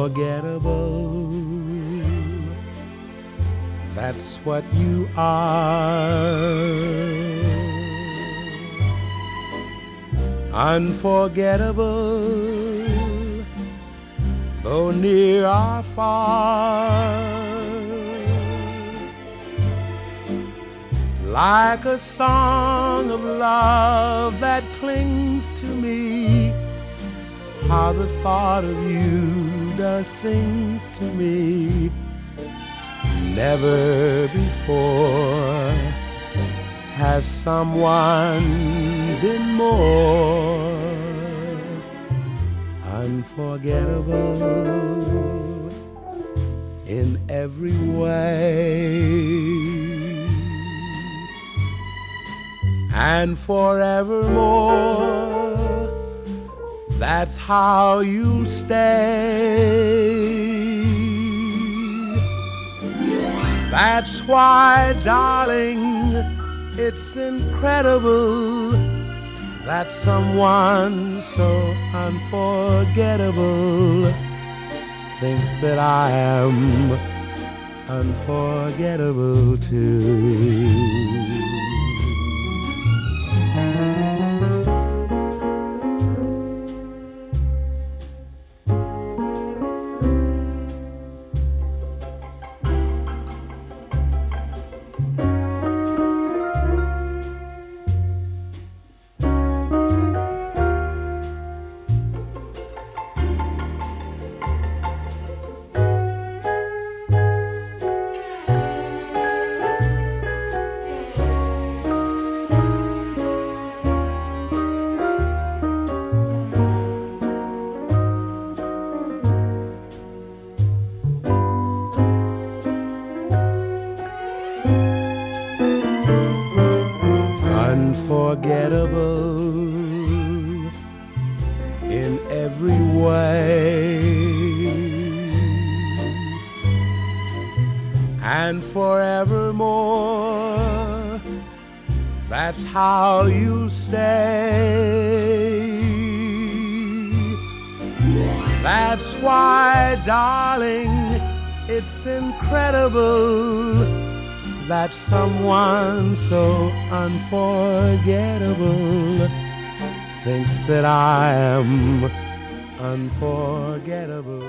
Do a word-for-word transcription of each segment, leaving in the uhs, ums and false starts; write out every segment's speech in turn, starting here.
unforgettable. That's what you are. Unforgettable, though near or far. Like a song of love that clings to me, how the thought of you does things to me. Never before has someone been more unforgettable in every way. And forevermore, that's how you'll stay. That's why, darling, it's incredible that someone so unforgettable thinks that I am unforgettable too. Unforgettable in every way, and forevermore, that's how you'll stay. That's why, darling, it's incredible that someone so unforgettable thinks that I am unforgettable.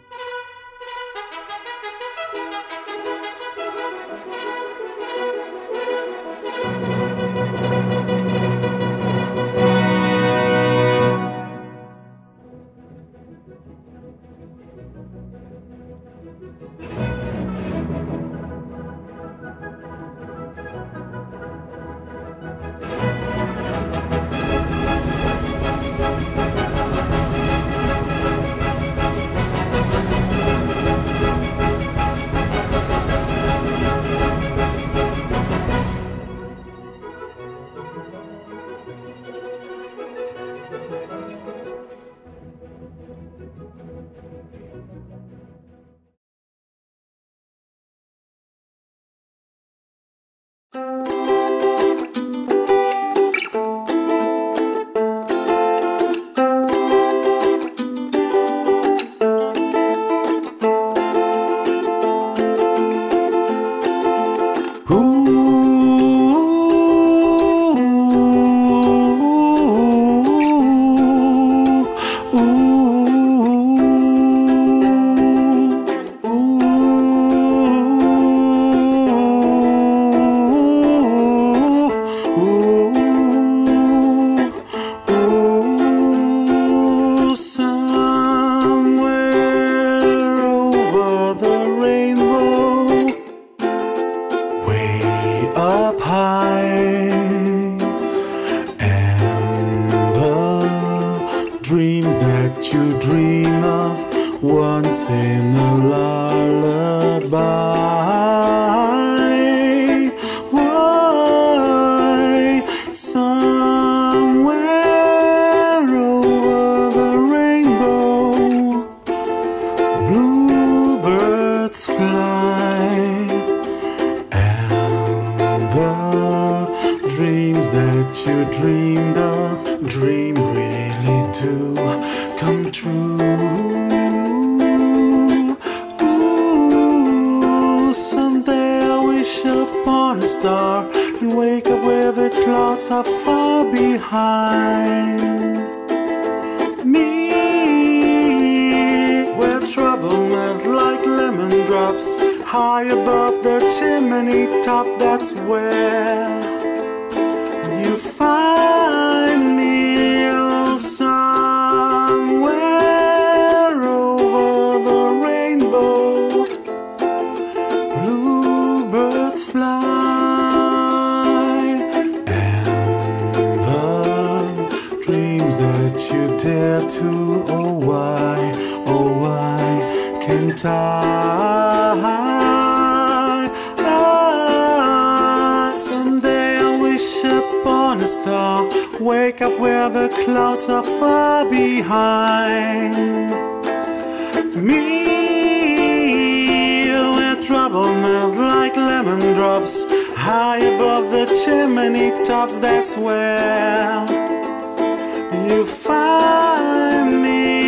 once in a lullaby. Why, somewhere over the rainbow, bluebirds fly, and the dreams that you dreamed of, dream really do come true. and wake up where the clouds are far behind me, where trouble melt like lemon drops high above the chimney top. That's where you find me, oh, somewhere over the rainbow. Bluebirds fly, and the dreams that you dare to, oh why, oh why can't I? Someday I'll wish upon a star, wake up where the clouds are far behind me, where trouble melts like lemon drops high above the chimney tops. That's where you find me.